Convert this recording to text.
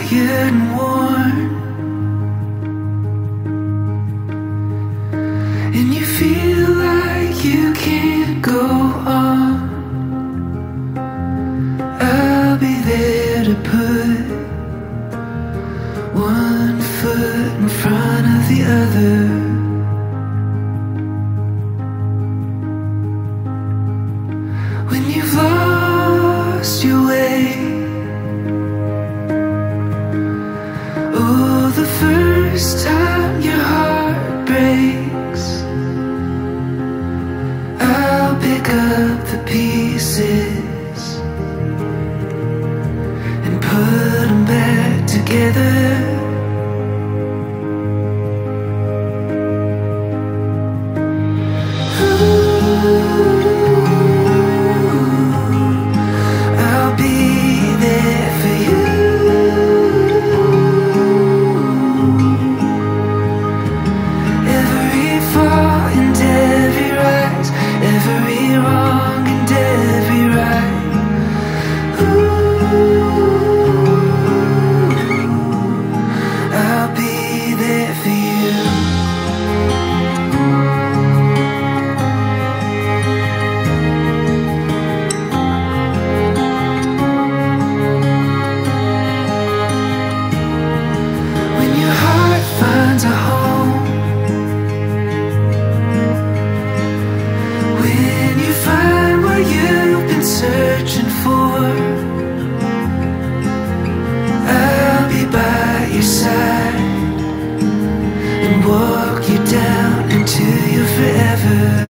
tired and worn, and you feel like you can't go on, I'll be there to put one foot in front of the other. When you've lost your way, oh, the first time your heart breaks,